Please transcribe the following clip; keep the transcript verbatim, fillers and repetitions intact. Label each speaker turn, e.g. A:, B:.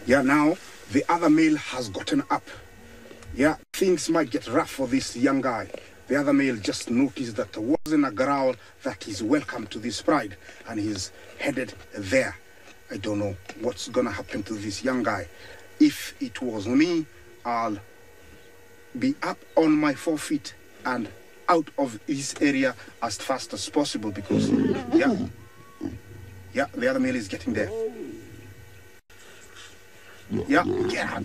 A: Yeah, now the other male has gotten up. Yeah, things might get rough for this young guy. The other male just noticed that there wasn't a growl that he's welcome to this pride, and he's headed there. I don't know what's gonna happen to this young guy. If it was me, I'll be up on my four feet and out of this area as fast as possible, because yeah, yeah, the other male is getting there. Yeah, get out.